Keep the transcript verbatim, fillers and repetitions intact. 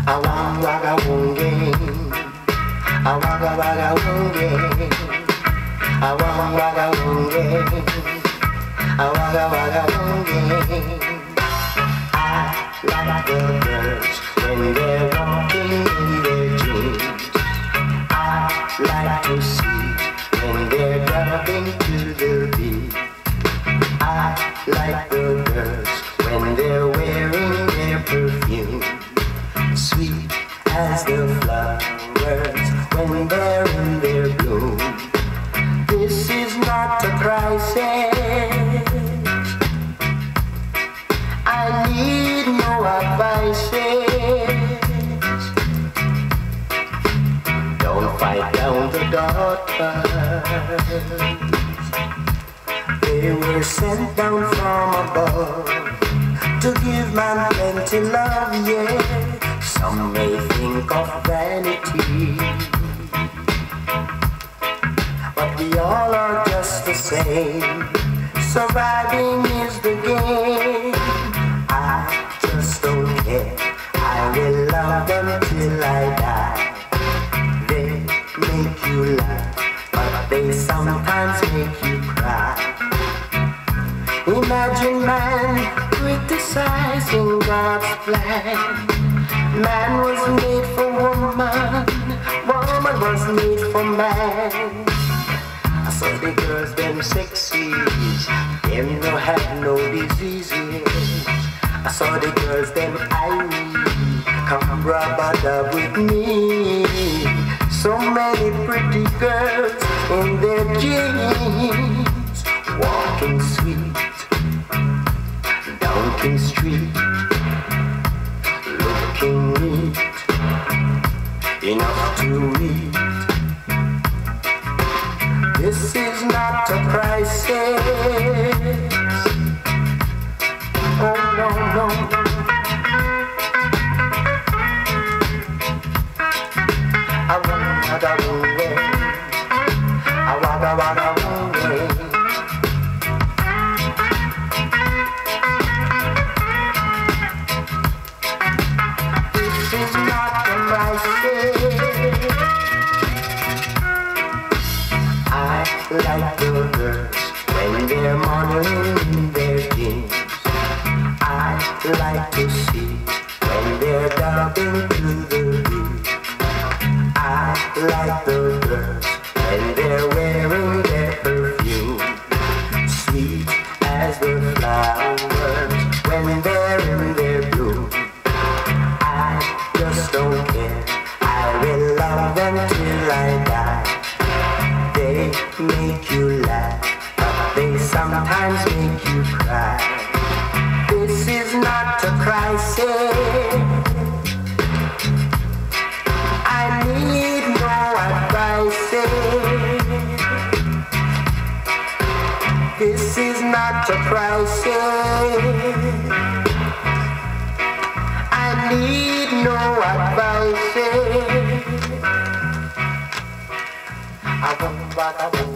I want wagga wonge, I wagga wagga wonge, I want wagga wonge, I wagga wagga wonge. I like the birds when they're walking in their dreams. I like to see when they're dropping to the beat. I like the girls when they're wearing their perfume, sweet as the flowers when they're in their bloom. This is not a crisis, I need no advices. Don't fight down the daughters, they were sent down from above to give man plenty love, yeah. Some may think of vanity, but we all are just the same. Surviving is the game. I just don't care, I will love them till I die. They make you laugh, but they sometimes make you cry. Imagine man criticizing God's plan. Man was made for woman, woman was made for man. I saw the girls, them sexies, them no have no diseases. I saw the girls, them Irie, come rub a dub with me. So many pretty girls in their jeans, walking sweet down King Street, looking neat, enough to eat. This is not a crisis, oh no, no. I wagga wonge, I wagga wagga wonge. This is not a crisis, I like the girls when they're modeling their jeans. I like to see when they're dancing to the beat. I like the girls when they're wearing their perfume, sweet as the flowers when they're in their bloom. I just don't care, I will love them till I die. They make you laugh, but they sometimes make you cry. This is not a crisis, I need no advices. This is not a crisis, I need no advices. I won't bother.